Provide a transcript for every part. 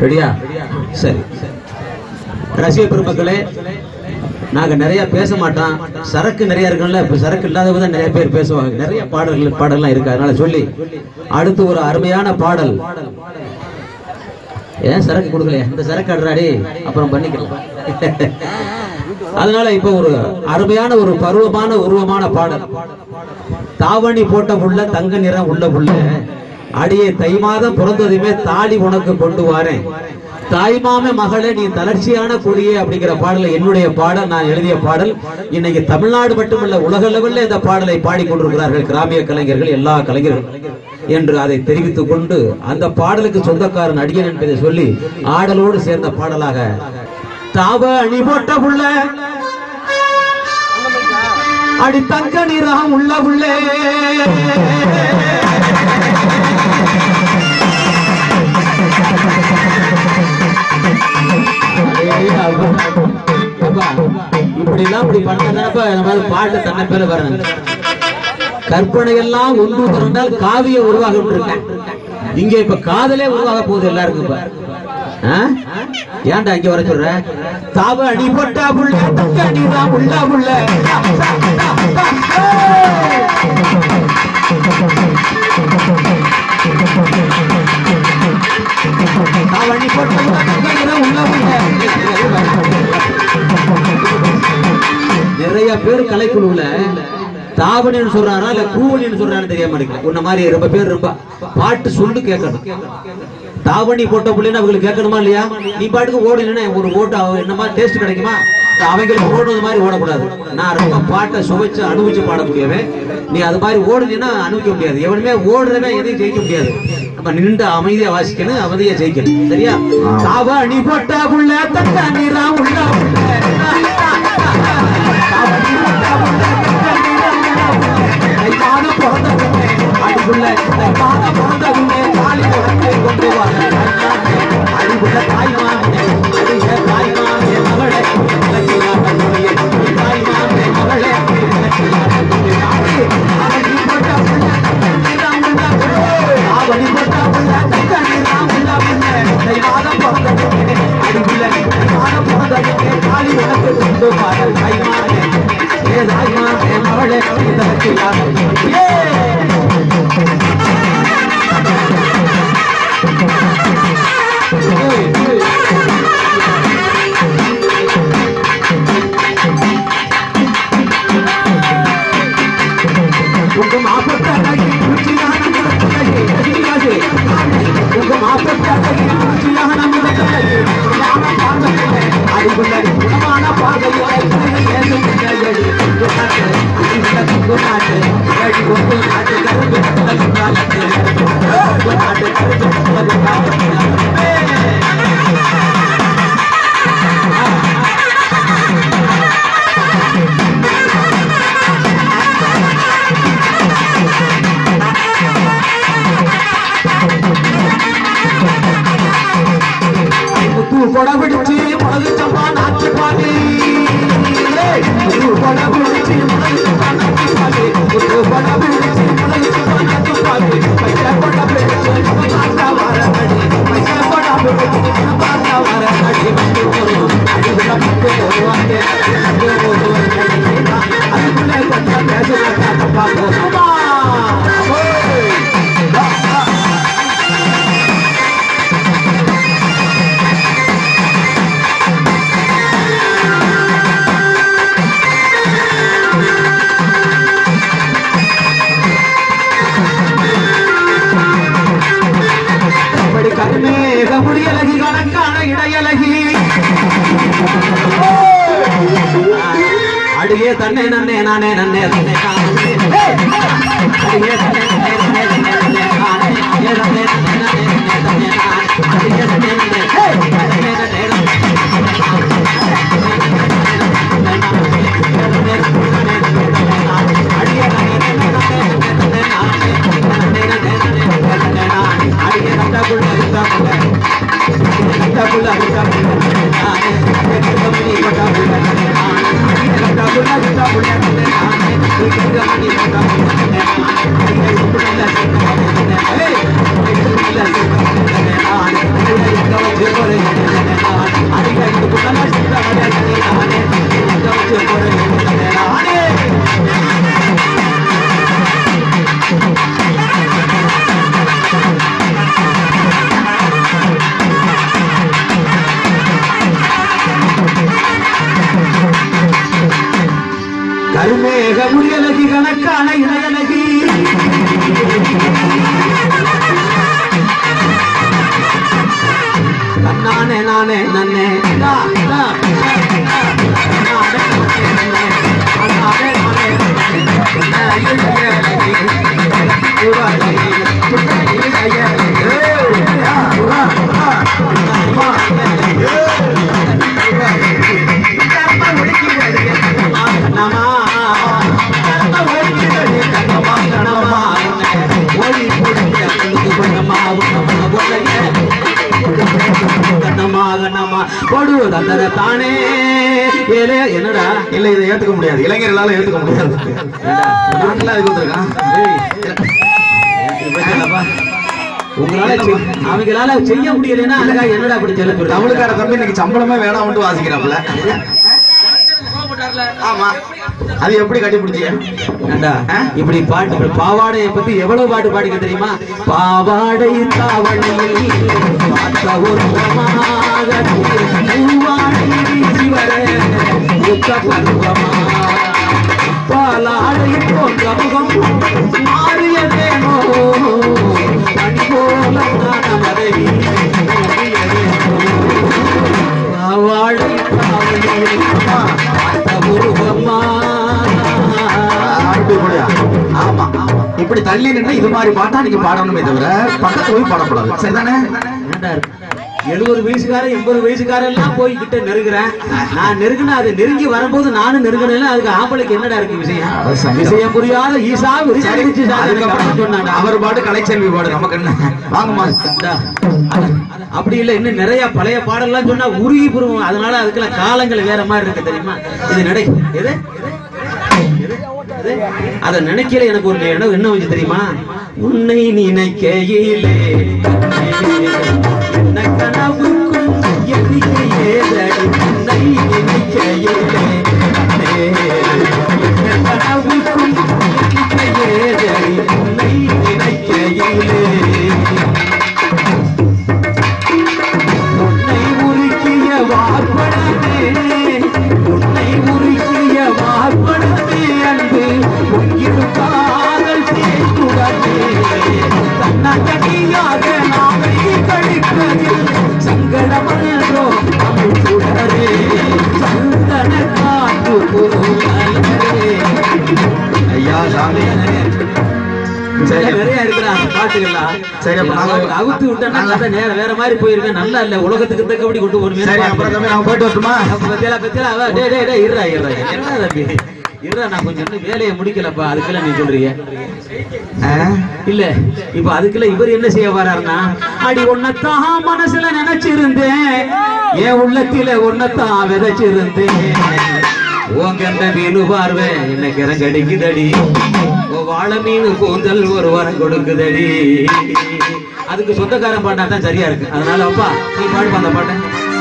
ரெடியா? சரி. ரசிக பெருமக்களே, நாங்க நிறைய பேச மாட்டோம். சரக்கு நிறைய இருக்குல்ல, இப்ப சரக்கு இல்லாதவங்க தான் நிறைய பேர் பேசுவாங்க. நிறைய பாடல்லாம் இருக்கு. அதனால சொல்லி அடுத்து ஒரு அருமையான பாடல். ஏன் சரக்கு கொடுக்கலையா? இந்த சரக்கு அடுறாடி அப்புறம் பண்ணிக்கலாம். அதனால இப்ப ஒரு அருமையான ஒரு பருவமான உருவமான பாடல். தாவணி போட்ட புள்ள, தங்க நிறம் உள்ள புள்ள, அடியே தை மாதம் பிறந்ததுமே தாலி உனக்கு கொண்டு வாரேன், தாய்மாமே மகளே நீ தளர்ச்சியான கொடியே அப்படிங்கிற பாடலை என்னுடைய பாடல், நான் எழுதிய பாடல். இன்னைக்கு தமிழ்நாடு மட்டுமல்ல உலக லெவலில் இந்த பாடலை பாடிக்கொண்டிருக்கிறார்கள் கிராமிய கலைஞர்கள், எல்லா கலைஞர்கள் என்று அதை தெரிவித்துக் கொண்டு அந்த பாடலுக்கு சொந்தக்காரன் அடியன் என்பதை சொல்லி ஆடலோடு சேர்ந்த பாடலாக தாவ அணி போட்ட புள்ள, அடி தங்க நிறம் உள்ள புள்ளே, இப்படி எல்லாம் இப்படி பண்ணப்ப நம்ம பாட்டு தன்னை பேர வரணும். கற்பனை எல்லாம் ஒன்று திரண்டால் காவிய உருவாக இருக்கேன். இங்க இப்ப காதலே உருவாக போகுது எல்லாருக்கும். ஏன்டா இங்க வர சொல்ற? தாவ அடி போட்டா புள்ள, தங்க அடிதான் உள்ள புள்ள, தாவணி போட்ட உள்ள புள்ள. நிறைய பேர் கலைக்குழுல தாவணின்னு சொல்றாரா இல்ல கூவணின்னு சொல்றான்னு தெரியாம இருக்கு. உன்ன மாதிரி ரொம்ப பேர் ரொம்ப பாட்டு சொல்லு கேட்கணும். தாவணி போட்ட புள்ளின்னு அவங்களுக்கு கேட்கணுமா இல்லையா? நீ பாட்டுக்கு ஓடலன்னா ஒரு ஓட்டு என்னமா டேஸ்ட் கிடைக்குமா? அவங்களுக்கு ஓடுறது மாதிரி ஓடக்கூடாது. நான் ரொம்ப பாட்டை சுவைச்சு அனுபவிச்சு பாடக்கூடியவன். நீ அது மாதிரி ஓடுனீன்னா அனுபவிக்க முடியாது. எவனுமே ஓடுறவன் எதையும் ஜெயிக்க முடியாது. நம்ம நின்று அமைதியா வாசிக்கணும், அமைதியா ஜெயிக்கணும். சரியா? தாவணி போட்ட புள்ள, தங்க நிறம் உள்ள அடிபுள்ள பிறந்ததுமே தாலி கொண்டு அடிபுள்ள தாய்மாமே, தாய்மாமே மகளே, தாய்மாமே மகளே, அவனி போட்ட புள்ள, அவனி போட்ட புள்ள, தங்க நிறம் உள்ள புள்ள, தைமாதம் பிறந்ததுமே அடிபுள்ள தைமாதம் பிறந்ததுமே தாலி உனக்கு கொண்டு பாடல் தாய்மாமே, தாய்மாமே மகளே, கொடபிடிச்சு முளகு சம்பா நாச்சு பாடி, கொடபிடிச்சு முளகு சம்பா நாச்சு பாடி, கொடபிடிச்சு முளகு சம்பா நாச்சு பாடி, பைசா கொடபிடிச்சு பார்த்தா வரடி, பைசா கொடபிடிச்சு பார்த்தா வரடி, அடிபுள்ள பட்டு வருவாங்க, அதுக்குள்ளே கொஞ்சம் பேசுவாங்க தப்பா போதுமா. முடியலகி கணக்கான இடையலகி அடியே தன்னை நன்னே நானே நன்னே தன்னை அடியே தன்னை நன்னே நன்னே நன்னே நானே நன்னே நன்னே நன்னே அடியே தன்னை நன்னே நன்னே Hey! கருமேக முயலகி கணக்கான இணையலகி நானே நானே நன்னே தானே என்னடா இல்ல இதை ஏத்துக்க முடியாது இளைஞர்களால ஏத்துக்க முடியாது உங்களால அவங்களால செய்ய முடியலன்னா அழகா என்னடா அப்படி சொல்ல தமிழுக்கார தம்பி இன்னைக்கு சம்பளமே வேணாம்னு வாசிக்கிறாப்ல ஆமா அது எப்படி கட்டிப்பிடிச்சீங்க இப்படி பாட்டு பாவாடையை பத்தி எவ்வளவு பாட்டு பாடிக்க தெரியுமா பாவாடை தாவணியில் பார்த்த ஒரு பாலாடை போன்ற முகம் மாறியதேனோ பணி போல மனைவி பாவாடை தாவணியில் ஆமா இப்படி தள்ளி நின்று இது மாதிரி பாட்டா நீங்க பாடணுமே தவிர பக்கத்துல போய் பாடக்கூடாது சரிதானே 70 வயசுக்காரன் 80 வயசுக்காரன் எல்லாம் போய் கிட்ட நெருங்குறேன் நான் நெருங்கினா அது நெருங்கி வரும்போது நானும் நெருங்கினேன் அதுக்கு ஆம்பளைக்கு என்னடா இருக்கு விஷயம் புரியாத ஈசா சொன்னாங்க அவர் பாட்டு கலைச்செல்வி பாடு நமக்கு என்ன வாங்கம்மா அப்படி இல்ல இன்னும் நிறைய பழைய பாடல்லாம் சொன்னா உருகி புருவோம் அதனால அதுக்கெல்லாம் காலங்கள் வேற மாதிரி இருக்கு தெரியுமா இது நடை எது அத நினைக்கல எனக்கு ஒரு இடம் என்ன வச்சு தெரியுமா உன்னை நினைக்கையிலே என்ன கனவுக்கும் எண்ணிக்கையே உன்னை நினைக்கையிலே என்ன கனவுக்கும் எண்ணிக்கையே உன்னை நினைக்கையிலே உன்னை உருக்கிய வார்படமே உன்னை உருக்கிய வார்படமே அன்பு உங்கிரு காதல் சேர்த்துடனே தன்னகடியாக நாளை கழிப்பதில் சங்கடமன்றோ அமுதுடரே சந்தன காற்று புருவலே ஐயா சாமி நிறைய இருக்கிறாங்க பாட்டுகள்லாம் சரி அவுத்து விட்டா நேரம் வேற மாதிரி போயிருக்கேன் நல்லா இல்ல உலகத்துக்கு தக்கபடி கொண்டு போகணும் சரி அப்புறம் நான் போயிட்டு வரட்டுமா இருடா என்ன தம்பி இருடா நான் கொஞ்சம் வேலையை முடிக்கலப்பா அதுக்கெல்லாம் நீ சொல்றீங்க இல்ல இப்ப அதுக்குள்ள இவர் என்ன செய்ய வர்றாருன்னா அடி ஒன்னத்தான் மனசுல நினைச்சிருந்தேன் என் உள்ளத்தில ஒன்னத்தான் விதைச்சிருந்தேன் உங்க மீனு பார்வை என்ன கிறங்கடிக்குதடி வாழை மீன் கூந்தல் ஒரு வாரம் கொடுக்குதடி அதுக்கு சொந்தக்காரன் பாட்டா தான் சரியா இருக்கு அதனால அப்பா நீ பாடு அந்த பாட்டை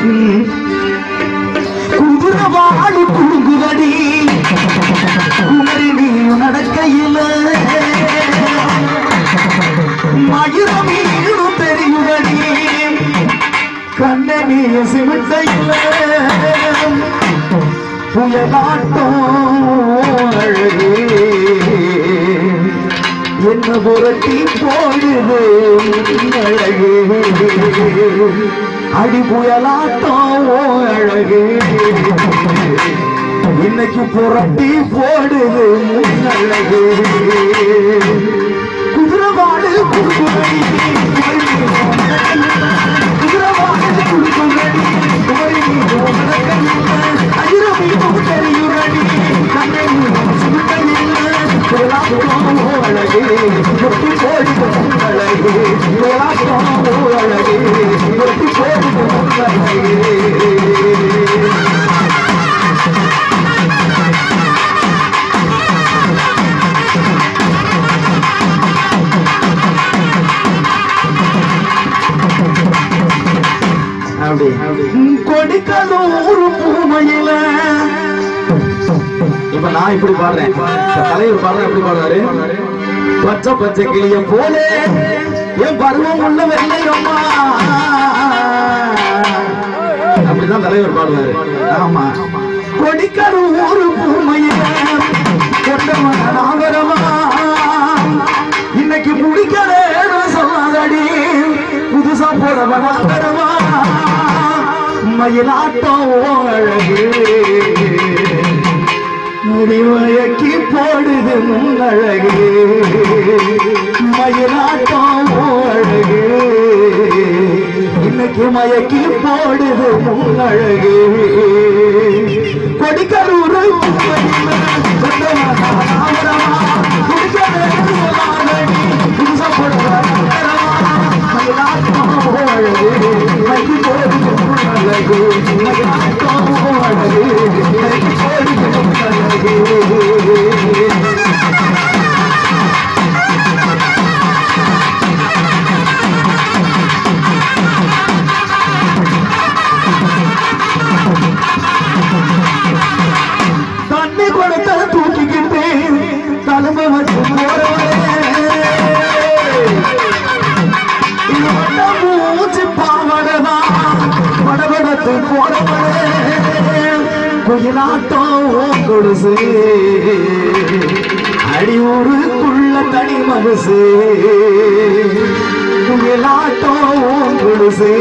குதிரை வாடு குடுங்குதடி குமரி நீ நடக்கையில மயிர மீனும் தெரியுதடி கண்ண நீ சிமிட்டையில புயலாட்டம் அழகே என்ன புரட்டி போடுது அழகே அடி புயலாட்டம் அழகே இன்னைக்கு புரட்டி போடுது அழகே குதிரவாடு குடுக்குறடி குதிரவாடு குடுக்குறடி தெரியுறடி கண்ணை அழகே ஒட்டி போடுவோம் அழகே அழகே ஒட்டி போடுவோம் அழகே கொடிக்கலூர் பூமையில இப்ப நான் இப்படி பாடுறேன், தலைவர் பாடுறேன் எப்படி பாடுவாரு? பச்சை பச்சை கிளிய போல என் பருவம் உள்ள வெள்ளையம்மா, அப்படிதான் தலைவர் பாடுவாரு. ஆமா, கொடிக்கலூர் பூமையில கொண்டவன நாகரமா இன்னைக்கு முடிக்கிறேன்னு சொல்லாதடி, புதுசா போறவன் நாகரமா மயிலாட்டம் அழகு முடிமயக்கி போடுது முன்னழகு, மயிலாட்டம் அழகு இன்னைக்கு மயக்கி போடுது முன்னழகு. கொடிக்கலூர் தண்ணி கொடுத்த தூக்கிக்கிட்டு தலும்ப வச்சு மூச்சு பாவடதா படபடத்து போறவளே குயிலாட்டம் கொடுசு அடி ஊருக்குள்ள தனி மகசு, குயிலாட்டம் கொடுசு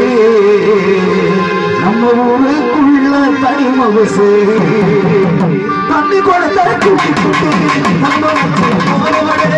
நம்ம ஊருக்குள்ள தனி மகசு. தண்ணி கொடுத்த கூட்டி கூட்டி நம்ம போறவளே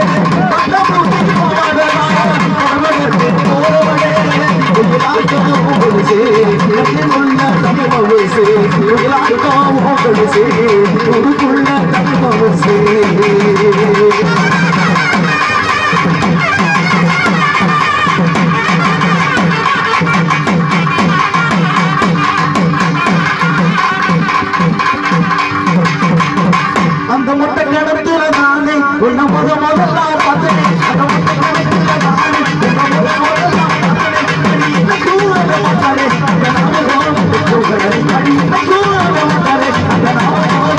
அந்த முட்டை கடத்துல நானே உன்ன முதல்ல பார்த்தேன், அந்த முட்டை கடத்துல நானே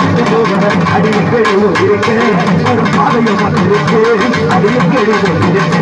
அடிக்கடி ஒரு பாதையை பார்த்திருக்கு, அடிக்கடி